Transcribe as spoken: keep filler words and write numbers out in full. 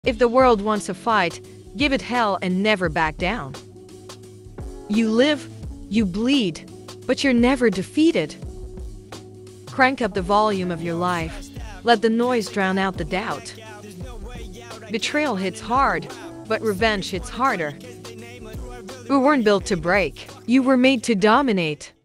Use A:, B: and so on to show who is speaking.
A: If the world wants a fight, give it hell and never back down. You live, you bleed, but you're never defeated. Crank up the volume of your life. Let the noise drown out the doubt. Betrayal hits hard, but revenge hits harder. We weren't built to break. You were made to dominate.